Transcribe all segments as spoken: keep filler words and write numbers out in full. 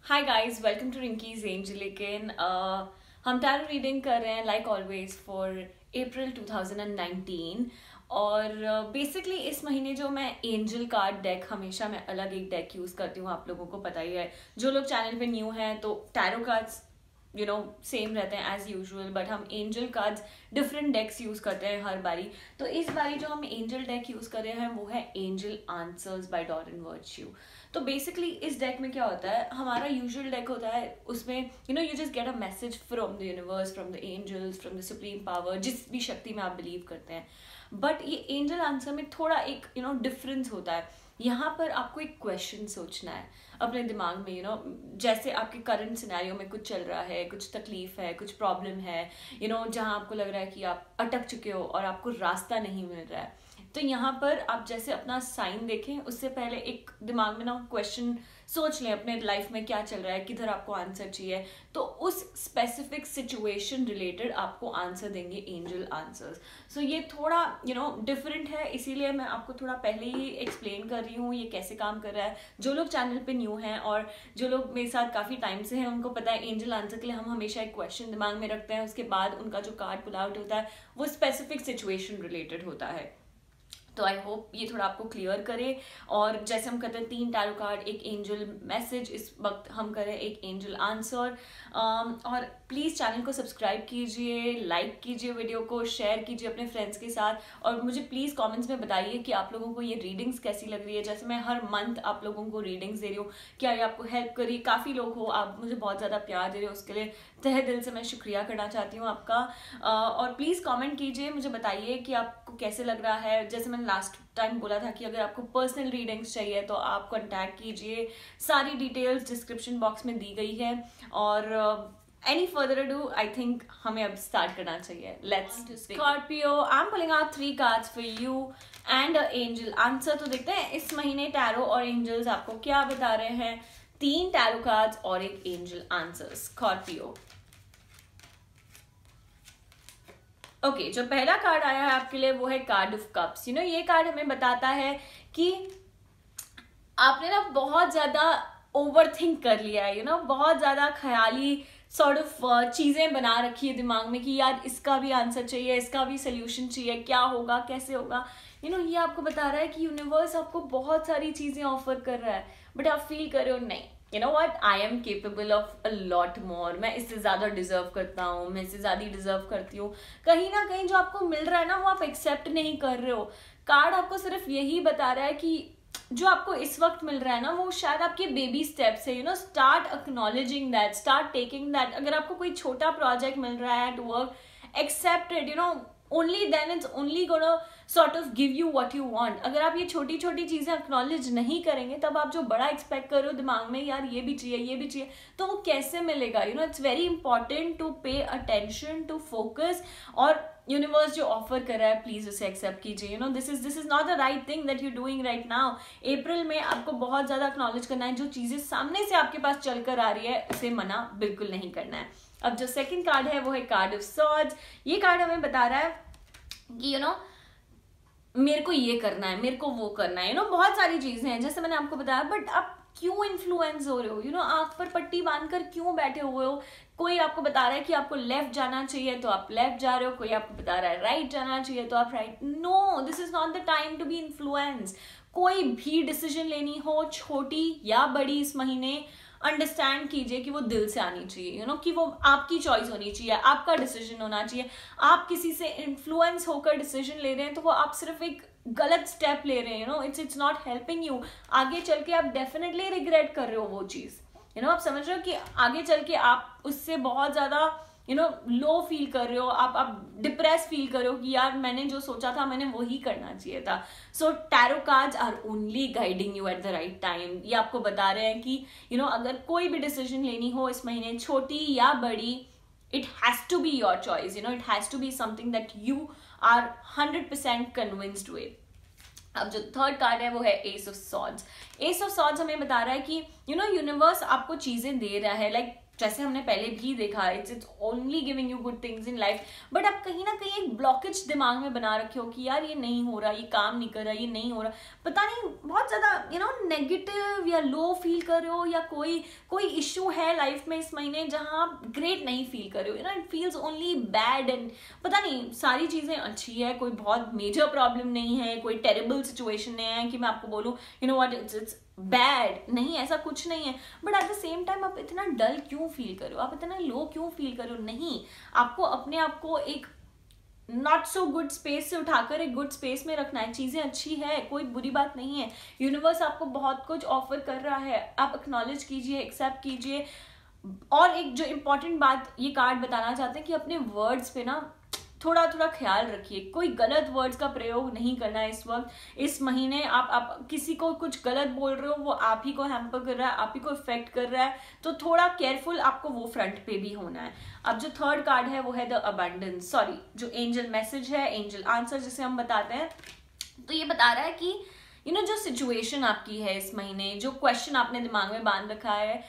Hi guys, welcome to Rinki's angel. लेकिन uh, हम tarot reading कर रहे हैं like always for April two thousand nineteen. और बेसिकली uh, इस महीने जो मैं एंजल कार्ड डेक, हमेशा मैं अलग एक डेक यूज़ करती हूँ, आप लोगों को पता ही है। जो लोग चैनल पे न्यू हैं तो tarot cards you know same रहते हैं एज यूजुअल, बट हम angel cards different decks use करते हैं हर बारी। तो इस बारी जो हम एंजल डेक यूज़ कर रहे हैं वो है angel answers by Doreen Virtue. तो बेसिकली इस डेक में क्या होता है, हमारा यूजुअल डेक होता है, उसमें you know you just get a message from the universe, from the angels, from the supreme power, जिस भी शक्ति में आप बिलीव करते हैं। बट ये एंजल आंसर में थोड़ा एक यू नो डिफरेंस होता है। यहाँ पर आपको एक क्वेश्चन सोचना है अपने दिमाग में, यू नो जैसे आपके करंट सिनेरियो में कुछ चल रहा है, कुछ तकलीफ है, कुछ प्रॉब्लम है, यू नो जहाँ आपको लग रहा है कि आप अटक चुके हो और आपको रास्ता नहीं मिल रहा है। तो यहाँ पर आप जैसे अपना साइन देखें, उससे पहले एक दिमाग में ना क्वेश्चन सोच लें, अपने लाइफ में क्या चल रहा है, किधर आपको आंसर चाहिए। तो उस स्पेसिफिक सिचुएशन रिलेटेड आपको आंसर देंगे एंजल आंसर्स। सो ये थोड़ा यू नो डिफरेंट है, इसीलिए मैं आपको थोड़ा पहले ही एक्सप्लेन कर रही हूँ ये कैसे काम कर रहा है। जो लोग चैनल पे न्यू हैं और जो लोग मेरे साथ काफ़ी टाइम से हैं, उनको पता है एंजल आंसर के लिए हम हमेशा एक क्वेश्चन दिमाग में रखते हैं, उसके बाद उनका जो कार्ड पुल आउट होता है वो स्पेसिफिक सिचुएशन रिलेटेड होता है। तो आई होप ये थोड़ा आपको क्लियर करे। और जैसे हम करते हैं तीन टैरो कार्ड, एक एंजल मैसेज, इस वक्त हम करें एक एंजल आंसर। और प्लीज़ चैनल को सब्सक्राइब कीजिए, लाइक कीजिए, वीडियो को शेयर कीजिए अपने फ्रेंड्स के साथ, और मुझे प्लीज़ कमेंट्स में बताइए कि आप लोगों को ये रीडिंग्स कैसी लग रही है। जैसे मैं हर मंथ आप लोगों को रीडिंग्स दे रही हूँ, क्या ये आपको हेल्प करी? काफ़ी लोग हो, आप मुझे बहुत ज़्यादा प्यार दे रहे हो, उसके लिए तहे दिल से मैं शुक्रिया करना चाहती हूँ आपका। और प्लीज़ कमेंट कीजिए, मुझे बताइए कि आपको कैसे लग रहा है। जैसे मैंने लास्ट टाइम बोला था कि अगर आपको पर्सनल रीडिंग्स चाहिए तो आप कांटेक्ट कीजिए, सारी डिटेल्स डिस्क्रिप्शन बॉक्स में दी गई है। और any further ado, I think हमें अब स्टार्ट करना चाहिए। Let's Scorpio, I am pulling out three cards for you and angel answer. तो देखते हैं इस महीने टैरो और एंजल्स आपको क्या बता रहे हैं। तीन टैरो कार्ड्स और एक angel answer. Scorpio, okay okay, जो पहला कार्ड आया है आपके लिए वो है card of cups. You know ये कार्ड हमें बताता है कि आपने ना बहुत ज्यादा ओवर थिंक कर लिया है, यू नो बहुत ज्यादा ख्याली सॉर्ट ऑफ चीजें बना रखी है दिमाग में कि यार इसका भी आंसर चाहिए, इसका भी सोल्यूशन चाहिए, क्या होगा, कैसे होगा। यू नो ये आपको बता रहा है कि यूनिवर्स आपको बहुत सारी चीजें ऑफर कर रहा है, बट आप फील कर रहे हो नहीं, you know what, I am capable of a lot more, मैं इससे ज़्यादा डिजर्व करता हूँ, मैं इससे ज़्यादा डिजर्व करती हूँ। कहीं ना कहीं जो आपको मिल रहा है ना वो आप एक्सेप्ट नहीं कर रहे हो। कार्ड आपको सिर्फ यही बता रहा है कि जो आपको इस वक्त मिल रहा है ना वो शायद आपके बेबी स्टेप्स है। You know start acknowledging that, start taking that. अगर आपको कोई छोटा प्रोजेक्ट मिल रहा है at work, accept it, you know only then it's only gonna sort of give you what you want. अगर आप ये छोटी छोटी चीजें एक्नॉलेज नहीं करेंगे तब आप जो बड़ा एक्सपेक्ट कर रहे हो दिमाग में, यार ये भी चाहिए, ये भी चाहिए, तो वो कैसे मिलेगा। You know it's very important to pay attention, to focus, और यूनिवर्स जो ऑफर कर रहा है प्लीज उसे एक्सेप्ट कीजिए। You know this is this is not the right thing that you doing right now. April में आपको बहुत ज्यादा एक्नॉलेज करना है, जो चीजें सामने से आपके पास चलकर आ रही है उसे मना बिल्कुल नहीं करना है। अब जो सेकंड कार्ड है वो है कार्ड ऑफ सॉर्ड्स। ये कार्ड हमें बता रहा है कि यू नो मेरे को ये करना है, मेरे को वो करना है, यू नो बहुत सारी चीजें हैं जैसे मैंने आपको बताया, बट आप क्यों इन्फ्लुएंस हो रहे हो, यू नो आंख पर पट्टी बांधकर क्यों बैठे हुए हो। कोई आपको बता रहा है कि आपको लेफ्ट जाना चाहिए तो आप लेफ्ट जा रहे हो, कोई आपको बता रहा है राइट जाना चाहिए तो आप right. No, this is not the time to be influence. कोई भी डिसीजन लेनी हो, छोटी या बड़ी, इस महीने अंडरस्टैंड कीजिए कि वो दिल से आनी चाहिए, यू you नो know, कि वो आपकी चॉइस होनी चाहिए, आपका डिसीजन होना चाहिए। आप किसी से इन्फ्लुएंस होकर डिसीजन ले रहे हैं तो वो आप सिर्फ एक गलत स्टेप ले रहे हैं, you know it's it's not helping you. आगे चल के आप डेफिनेटली रिग्रेट कर रहे हो वो चीज, यू नो आप समझ रहे हो कि आगे चल के आप उससे बहुत ज्यादा यू नो लो फील कर रहे हो, आप आप डिप्रेस फील कर रहे हो कि यार मैंने जो सोचा था मैंने वही करना चाहिए था। So tarot cards are only guiding you at the right time. ये आपको बता रहे हैं कि यू you नो know, अगर कोई भी डिसीजन लेनी हो इस महीने, छोटी या बड़ी, it has to be your choice, you know it has to be something that you are hundred percent convinced with. अब जो थर्ड कार्ड है वो है ace of swords. Ace of swords हमें बता रहा है कि यू नो यूनिवर्स आपको चीजें दे रहा है, लाइक like, जैसे हमने पहले भी देखा, it's it's only giving you good things in life, but आप कहीं ना कहीं एक ब्लॉकेज दिमाग में बना रखे हो कि यार ये नहीं हो रहा, ये काम नहीं कर रहा, ये नहीं हो रहा, पता नहीं बहुत ज्यादा यू नो नेगेटिव या लो फील कर रहे हो, या कोई कोई इश्यू है लाइफ में इस महीने जहां आप ग्रेट नहीं फील कर रहे हो, you know it feels only bad, and पता नहीं सारी चीजें अच्छी है, कोई बहुत मेजर प्रॉब्लम नहीं है, कोई टेरेबल सिचुएशन नहीं है कि मैं आपको बोलूं you know what it's it's bad, नहीं ऐसा कुछ नहीं है, but at the same time आप इतना डल क्यों फील कर रहे हो, आप इतना लो क्यों फील कर रहे हो? नहीं, आपको अपने आप को एक नॉट सो गुड स्पेस से उठाकर एक गुड स्पेस में रखना है। चीजें अच्छी है, कोई बुरी बात नहीं है, यूनिवर्स आपको बहुत कुछ ऑफर कर रहा है, आप एक्नॉलेज कीजिए, एक्सेप्ट कीजिए। और एक जो इम्पोर्टेंट बात ये कार्ड बताना चाहते हैं कि अपने वर्ड्स पे ना थोड़ा थोड़ा ख्याल रखिए, कोई गलत वर्ड्स का प्रयोग नहीं करना है इस वक्त, इस महीने आप आप किसी को कुछ गलत बोल रहे हो, वो आप ही को हैम्पर कर रहा है, आप ही को इफेक्ट कर रहा है, तो थोड़ा केयरफुल आपको वो फ्रंट पे भी होना है। अब जो थर्ड कार्ड है वो है द अबंडेंस, सॉरी जो एंजल मैसेज है, एंजल आंसर जिसे हम बताते हैं, तो ये बता रहा है कि यू नो जो सिचुएशन आपकी है इस महीने, जो क्वेश्चन आपने दिमाग में बांध रखा है,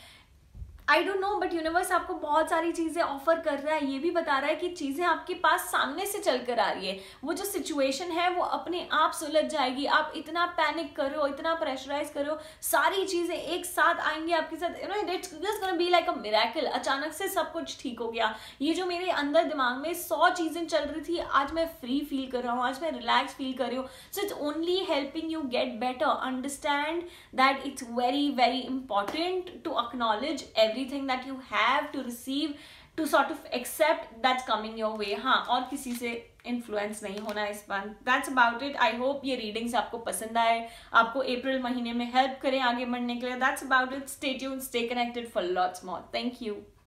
I don't know, but universe आपको बहुत सारी चीजें ऑफर कर रहा है, ये भी बता रहा है कि चीजें आपके पास सामने से चल कर आ रही है, वो जो सिचुएशन है वो अपने आप सुलझ जाएगी। आप इतना पैनिक करो, इतना प्रेशराइज करो, सारी चीजें एक साथ आएंगी आपके साथ, you know it's just gonna be like a miracle, अचानक से सब कुछ ठीक हो गया। ये जो मेरे अंदर दिमाग में सौ चीजें चल रही थी, आज मैं फ्री फील कर रहा हूँ, आज मैं रिलैक्स फील कर रही हूँ। So it's only helping you get better, understand that it's very very important to acknowledge everything that you have to receive, to sort of accept that's coming your way। हाँ, और किसी से influence नहीं होना इस बार। That's about it। I hope ये readings आपको पसंद आए, आपको अप्रैल महीने में हेल्प करें आगे बढ़ने के लिए। That's about it। Stay tuned, stay connected for lots more। Thank you।